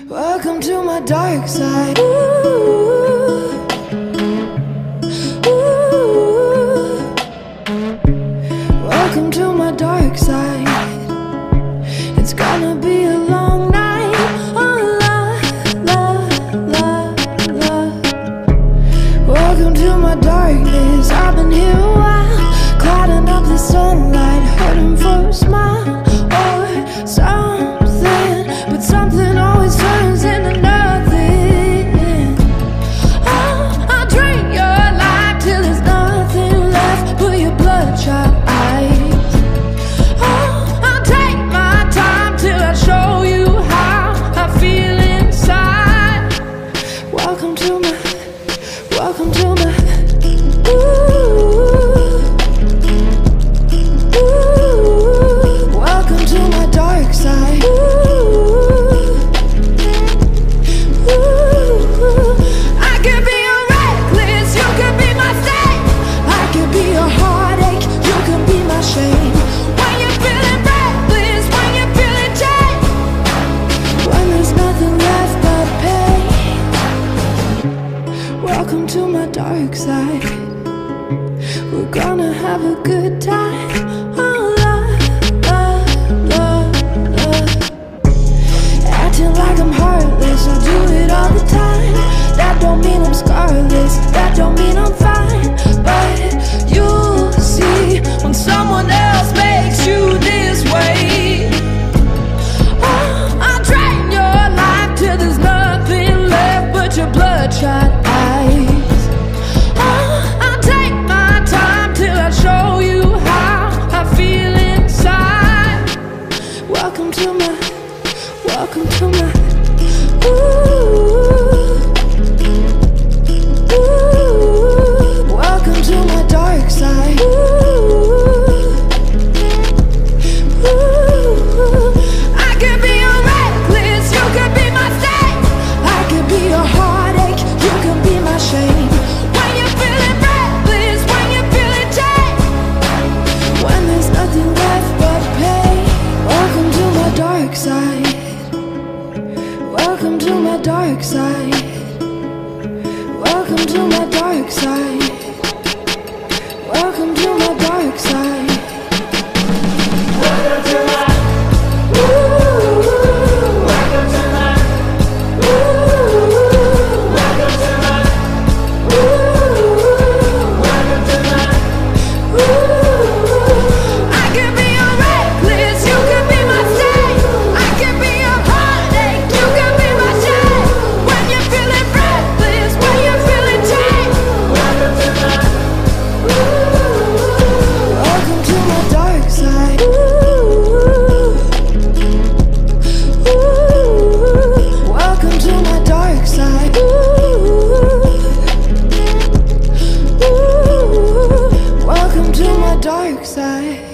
Welcome to my dark side. Ooh, ooh. Welcome to my dark side. It's gonna be a long night. Oh, la, la, la, la. Welcome to my darkness. I've been here a while, clouding up the sunlight, hurting for a smile or something, but something always turns into nothing. Oh, I'll drink your life till there's nothing left but your bloodshot eyes. Oh, I'll take my time till I show you how I feel inside. Welcome to my ooh, ooh. Welcome to my dark side. Ooh, ooh. I could be a reckless, you could be my saint. I could be a heartache, you could be my shame. When you're feeling reckless, when you're feeling chained, when there's nothing left but pain. Welcome to my dark side. We're gonna have a good time. Oh, la, la, la, la. Acting like I'm heartless, I do it all the time. That don't mean I'm scarless, that don't mean I'm fine. But you'll see when someone else makes you this way. Oh, I'll drain your life till there's nothing left but your bloodshot eyes. Oh, I'll take my time till I show you how I feel inside. Welcome to my ooh, ooh. Welcome to my dark side. Ooh, ooh. I could be a reckless, you could be my saint. I could be a heartache, you could be my shame. When you're feeling reckless, when you're feeling chained, when there's nothing left but pain. Welcome to my dark side. Welcome to my dark side. Welcome to my dark side. Welcome to my dark side. Welcome to my ooh. Welcome to my ooh. Welcome to my ooh. Welcome to my ooh. I could be a reckless, you could be my saint. I could be a heartache, you could be my shame. When you're feeling reckless, when you're feeling chained. Welcome to my ooh. Welcome to my dark side. Ooh, ooh. Welcome to my dark side. Ooh, ooh. Welcome to my dark side.